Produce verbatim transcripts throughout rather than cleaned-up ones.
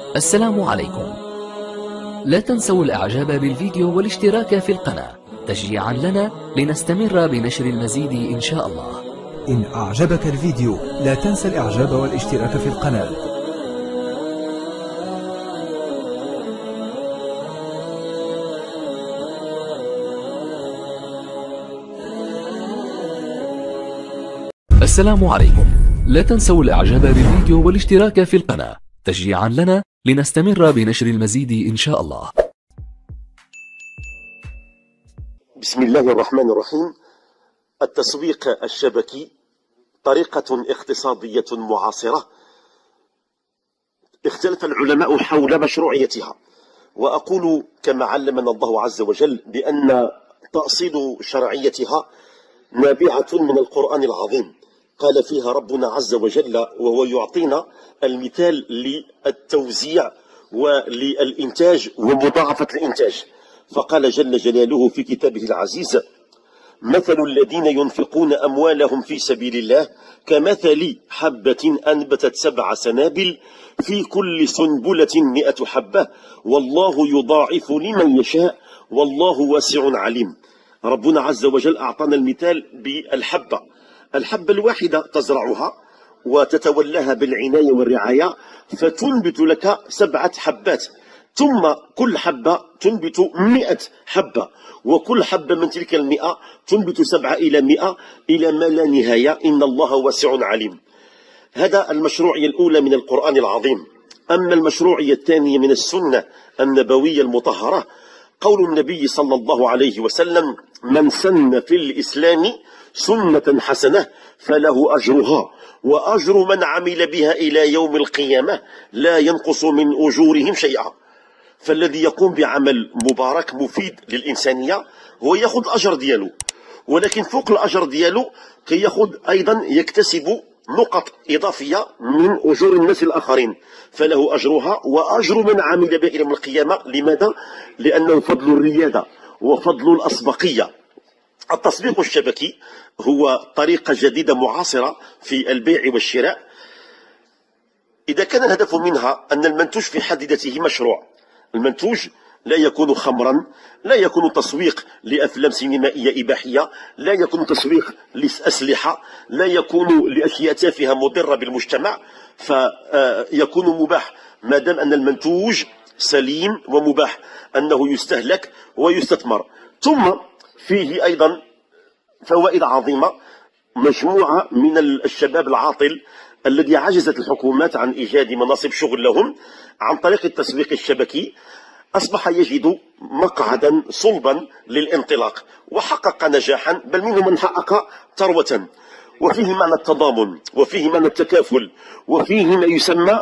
السلام عليكم. لا تنسوا الإعجاب بالفيديو والاشتراك في القناة تشجيعا لنا لنستمر بنشر المزيد إن شاء الله. إن أعجبك الفيديو لا تنسى الإعجاب والاشتراك في القناة. السلام عليكم. لا تنسوا الإعجاب بالفيديو والاشتراك في القناة تشجيعا لنا لنستمر بنشر المزيد إن شاء الله. بسم الله الرحمن الرحيم. التسويق الشبكي طريقة اقتصادية معاصرة اختلف العلماء حول مشروعيتها، وأقول كما علمنا الله عز وجل بأن تأصيل شرعيتها نابعة من القرآن العظيم. قال فيها ربنا عز وجل وهو يعطينا المثال للتوزيع وللإنتاج ومضاعفة الإنتاج، فقال جل جلاله في كتابه العزيز: مثل الذين ينفقون أموالهم في سبيل الله كمثل حبة أنبتت سبع سنابل في كل سنبلة مئة حبة والله يضاعف لمن يشاء والله واسع عليم. ربنا عز وجل أعطانا المثال بالحبة، الحبة الواحدة تزرعها وتتولاها بالعناية والرعاية فتنبت لك سبعة حبات، ثم كل حبة تنبت مئة حبة، وكل حبة من تلك المئة تنبت سبعة إلى مئة إلى ما لا نهاية. إن الله واسع عليم. هذا المشروعية الأولى من القرآن العظيم. أما المشروعية الثانية من السنة النبوية المطهرة قول النبي صلى الله عليه وسلم: من سن في الإسلام سنة حسنة فله أجرها وأجر من عمل بها إلى يوم القيامة لا ينقص من أجورهم شيئا. فالذي يقوم بعمل مبارك مفيد للإنسانية هو يأخذ الأجر دياله، ولكن فوق الأجر دياله كي يأخذ أيضا يكتسب نقط إضافية من أجور الناس الآخرين، فله أجرها وأجر من عمل بها إلى يوم القيامة. لماذا؟ لأنه فضل الريادة وفضل الأسبقية. التسويق الشبكي هو طريقة جديدة معاصرة في البيع والشراء. إذا كان الهدف منها أن المنتوج في حد ذاته مشروع، المنتوج لا يكون خمرا، لا يكون تسويق لأفلام سينمائية إباحية، لا يكون تسويق لأسلحة، لا يكون لأشياء تافهة مضرة بالمجتمع، فيكون مباح ما دام أن المنتوج سليم ومباح أنه يستهلك ويستثمر. ثم فيه أيضا فوائد عظيمة. مجموعة من الشباب العاطل الذي عجزت الحكومات عن إيجاد مناصب شغل لهم عن طريق التسويق الشبكي أصبح يجد مقعدا صلبا للانطلاق وحقق نجاحا، بل منهم من حقق ثروة. وفيه معنى التضامن، وفيه معنى التكافل، وفيه ما يسمى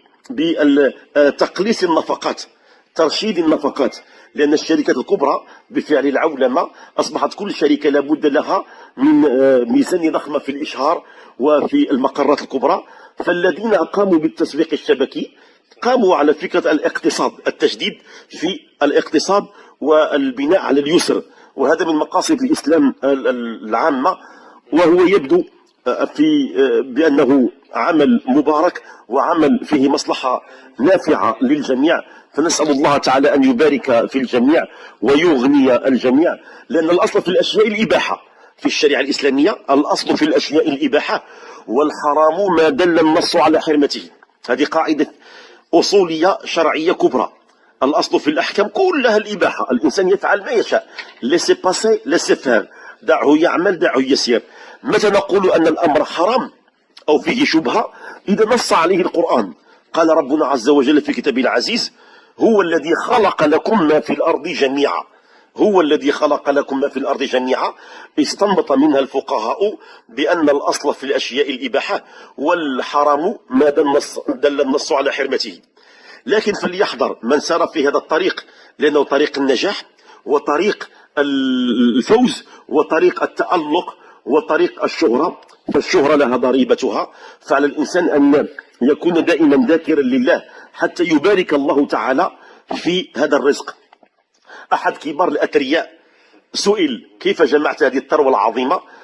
بتقليص النفقات، ترشيد النفقات، لأن الشركات الكبرى بفعل العولمة أصبحت كل شركة لابد لها من ميزانية ضخمة في الإشهار وفي المقرات الكبرى. فالذين قاموا بالتسويق الشبكي قاموا على فكرة الاقتصاد، التجديد في الاقتصاد والبناء على اليسر، وهذا من مقاصد الإسلام العامة، وهو يبدو في بأنه عمل مبارك وعمل فيه مصلحة نافعة للجميع. فنسأل الله تعالى أن يبارك في الجميع ويغني الجميع، لأن الأصل في الأشياء الإباحة في الشريعة الإسلامية، الأصل في الأشياء الإباحة، والحرام ما دل النص على حرمته. هذه قاعدة أصولية شرعية كبرى. الأصل في الأحكام كلها الإباحة، الإنسان يفعل ما يشاء، لسي باسي لسي فار، دعه يعمل دعه يسير. متى نقول أن الأمر حرام أو فيه شبهة؟ إذا نص عليه القرآن. قال ربنا عز وجل في كتابه العزيز: هو الذي خلق لكم ما في الأرض جميعا. هو الذي خلق لكم ما في الأرض جميعا. استنبط منها الفقهاء بأن الأصل في الأشياء الإباحة، والحرام ما دل النص على حرمته. لكن فليحذر من سار في هذا الطريق، لأنه طريق النجاح وطريق الفوز وطريق التألق وطريق الشهرة، فالشهرة لها ضريبتها. فعلى الإنسان أن يكون دائما ذاكرا لله حتى يبارك الله تعالى في هذا الرزق. أحد كبار الأثرياء سئل: كيف جمعت هذه الثروة العظيمة؟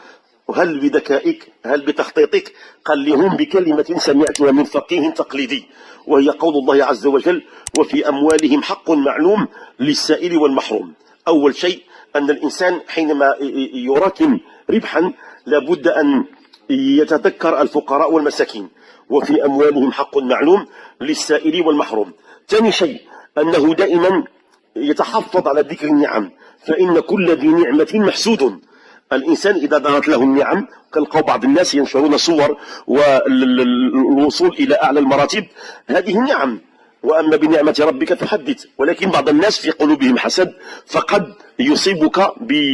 هل بذكائك هل بتخطيطك؟ قال لي هم بكلمة سمعتها من فقيه تقليدي، وهي قول الله عز وجل: وفي أموالهم حق معلوم للسائل والمحروم. أول شيء أن الإنسان حينما يراكم ربحا لابد أن يتذكر الفقراء والمساكين، وفي أموالهم حق معلوم للسائل والمحروم. ثاني شيء أنه دائما يتحفظ على ذكر النعم، فإن كل ذي نعمة محسود. الإنسان إذا دارت له النعم، تلقوا بعض الناس ينشرون صور والوصول إلى أعلى المراتب، هذه النعم، وأما بنعمة ربك فحدث. ولكن بعض الناس في قلوبهم حسد، فقد يصيبك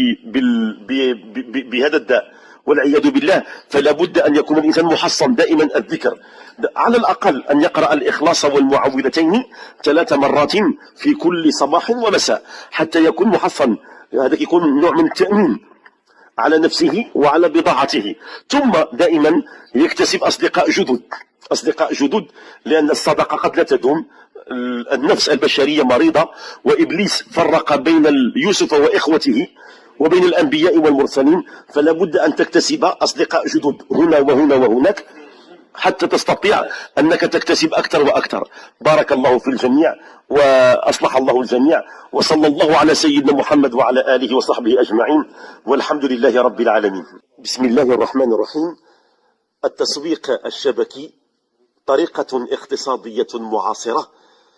بهذا الداء والعياذ بالله. فلا بد أن يكون الإنسان محصن دائما الذكر، على الأقل أن يقرأ الإخلاص والمعوذتين ثلاث مرات في كل صباح ومساء حتى يكون محصن. هذا يكون نوع من التأمين على نفسه وعلى بضاعته. ثم دائما يكتسب أصدقاء جدد، أصدقاء جدد، لأن الصداقة قد لا تدوم. النفس البشرية مريضة، وإبليس فرق بين يوسف وإخوته وبين الأنبياء والمرسلين، فلا بد أن تكتسب أصدقاء جدد هنا وهنا وهناك حتى تستطيع أنك تكتسب أكثر وأكثر. بارك الله في الجميع وأصلح الله الجميع، وصلى الله على سيدنا محمد وعلى آله وصحبه أجمعين، والحمد لله رب العالمين. بسم الله الرحمن الرحيم. التسويق الشبكي طريقة اقتصادية معاصرة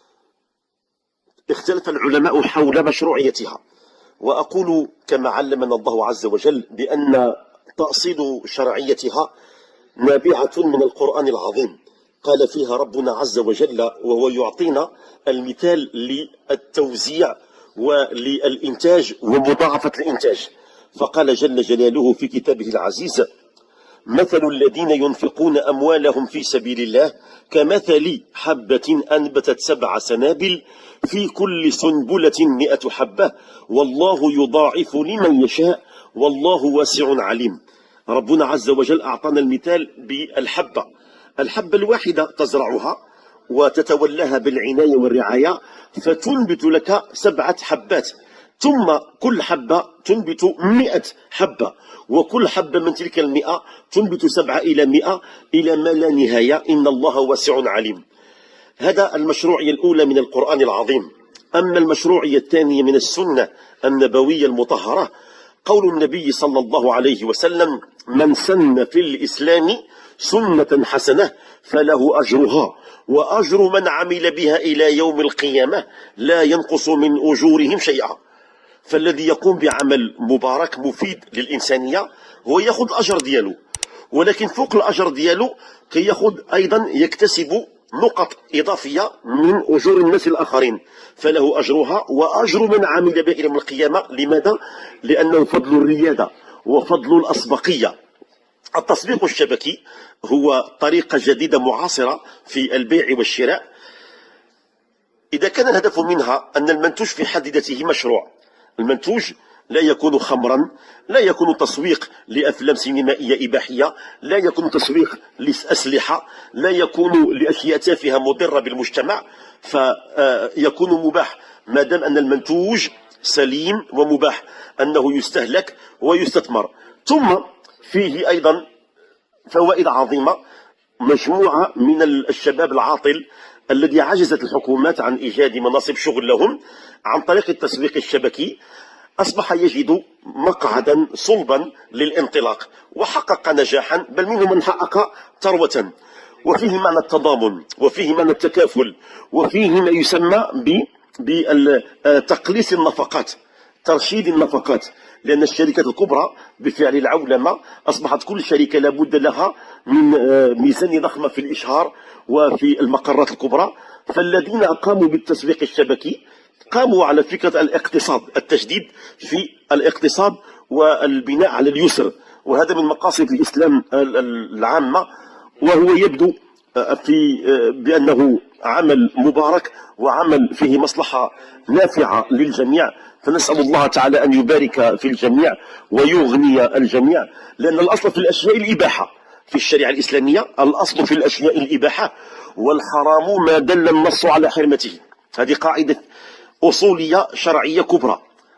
اختلف العلماء حول مشروعيتها، وأقول كما علمنا الله عز وجل بأن تأصيل شرعيتها نابعة من القرآن العظيم. قال فيها ربنا عز وجل وهو يعطينا المثال للتوزيع وللإنتاج ومضاعفة الإنتاج، فقال جل جلاله في كتابه العزيز: مثل الذين ينفقون أموالهم في سبيل الله كمثل حبة أنبتت سبع سنابل في كل سنبلة مئة حبة والله يضاعف لمن يشاء والله واسع عليم. ربنا عز وجل أعطانا المثال بالحبة، الحبة الواحدة تزرعها وتتولاها بالعناية والرعاية فتنبت لك سبعة حبات، ثم كل حبة تنبت مئة حبة، وكل حبة من تلك المئة تنبت سبعة إلى مئة إلى ما لا نهاية. إن الله واسع عليم. هذا المشروعية الأولى من القرآن العظيم. أما المشروعية الثانية من السنة النبوية المطهرة، قول النبي صلى الله عليه وسلم: من سن في الإسلام سنة حسنة فله أجرها وأجر من عمل بها إلى يوم القيامة لا ينقص من أجورهم شيئا. فالذي يقوم بعمل مبارك مفيد للإنسانية هو يأخذ الأجر دياله، ولكن فوق الأجر دياله كي يأخذ أيضا يكتسب نقط إضافية من أجور الناس الآخرين، فله أجرها وأجر من عمل بها إلى يوم القيامة. لماذا؟ لأنه فضل الريادة وفضل الأسبقية. التسويق الشبكي هو طريقة جديدة معاصرة في البيع والشراء، إذا كان الهدف منها أن المنتوج في حد ذاته مشروع. المنتوج لا يكون خمرا، لا يكون تسويق لأفلام سينمائية إباحية، لا يكون تسويق لأسلحة، لا يكون لأشياء تافهة مضرة بالمجتمع، فيكون مباح ما دام أن المنتوج سليم ومباح أنه يستهلك ويستثمر. ثم فيه أيضا فوائد عظيمة. مجموعة من الشباب العاطل الذي عجزت الحكومات عن إيجاد مناصب شغل لهم عن طريق التسويق الشبكي أصبح يجد مقعدا صلبا للانطلاق وحقق نجاحا، بل منهم من حقق ثروة. وفيه معنى التضامن، وفيه معنى التكافل، وفيه ما يسمى بتقليص النفقات، ترشيد النفقات، لأن الشركات الكبرى بفعل العولمة أصبحت كل شركة لابد لها من ميزانية ضخمة في الإشهار وفي المقرات الكبرى. فالذين قاموا بالتسويق الشبكي قاموا على فكرة الاقتصاد، التجديد في الاقتصاد والبناء على اليسر، وهذا من مقاصد الإسلام العامة، وهو يبدو في بأنه عمل مبارك وعمل فيه مصلحة نافعة للجميع. فنسأل الله تعالى أن يبارك في الجميع ويغني الجميع، لأن الأصل في الأشياء الإباحة في الشريعة الإسلامية، الأصل في الأشياء الإباحة، والحرام ما دل النص على حرمته. هذه قاعدة أصولية شرعية كبرى.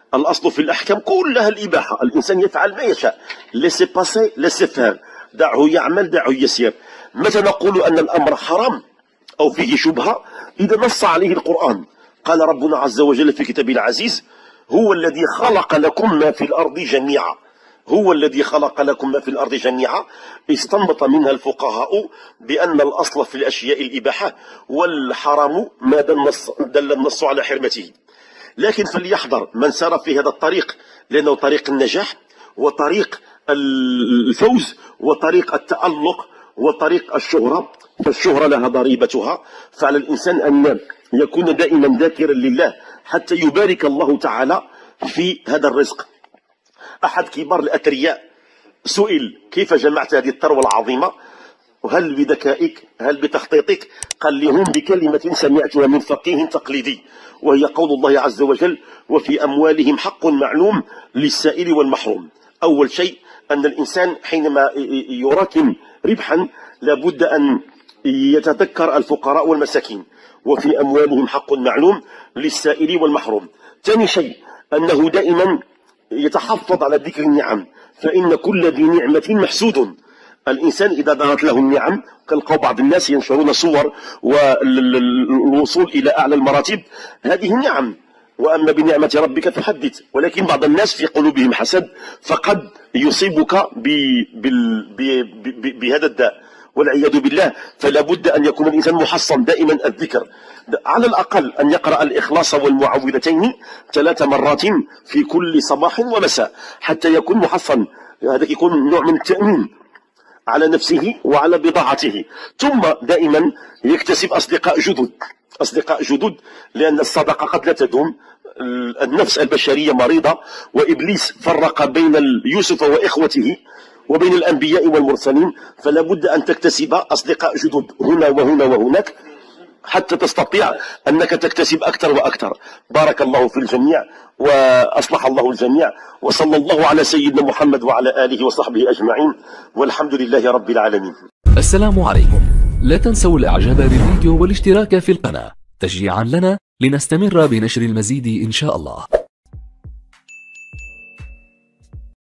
الأصل في الأحكام كلها الإباحة، الإنسان يفعل ما يشاء، ليسي باسي ليسي فار، دعه يعمل دعه يسير. متى نقول أن الأمر حرام أو فيه شبهة؟ إذا نص عليه القرآن. قال ربنا عز وجل في كتابه العزيز: هو الذي خلق لكم ما في الأرض جميعا. هو الذي خلق لكم ما في الأرض جميعا. استنبط منها الفقهاء بأن الأصل في الأشياء الإباحة، والحرام ما دل النص, دل النص على حرمته. لكن فليحذر من سار في هذا الطريق، لأنه طريق النجاح وطريق الفوز وطريق التألق وطريق الشهرة، فالشهرة لها ضريبتها. فعلى الإنسان أن يكون دائما ذاكرا لله حتى يبارك الله تعالى في هذا الرزق. أحد كبار الأثرياء سئل: كيف جمعت هذه الثروة العظيمة؟ وهل بذكائك؟ هل بتخطيطك؟ قال لهم بكلمة سمعتها من فقيه تقليدي، وهي قول الله عز وجل: وفي أموالهم حق معلوم للسائل والمحروم. أول شيء أن الإنسان حينما يراكم ربحا لابد أن يتذكر الفقراء والمساكين، وفي أموالهم حق معلوم للسائل والمحروم. ثاني شيء أنه دائما يتحفظ على ذكر النعم، فإن كل ذي نعمة محسود. الإنسان إذا دارت له النعم، تلقى بعض الناس ينشرون صور والوصول إلى أعلى المراتب، هذه النعم. وأما بنعمة ربك فحدث. ولكن بعض الناس في قلوبهم حسد، فقد يصيبك بهذا الداء والعياذ بالله. فلا بد أن يكون الإنسان محصن دائما الذكر، على الأقل أن يقرأ الإخلاص والمعوذتين ثلاث مرات في كل صباح ومساء حتى يكون محصن. هذا يكون نوع من التأمين على نفسه وعلى بضاعته. ثم دائما يكتسب أصدقاء جدد، أصدقاء جدد، لأن الصدقة قد لا تدوم. النفس البشرية مريضة، وإبليس فرق بين يوسف وإخوته وبين الأنبياء والمرسلين. فلا بد أن تكتسب أصدقاء جدد هنا وهنا وهناك حتى تستطيع أنك تكتسب أكثر وأكثر. بارك الله في الجميع وأصلح الله الجميع، وصلى الله على سيدنا محمد وعلى آله وصحبه أجمعين، والحمد لله رب العالمين. السلام عليكم. لا تنسوا الإعجاب بالفيديو والاشتراك في القناة تشجيعا لنا لنستمر بنشر المزيد إن شاء الله.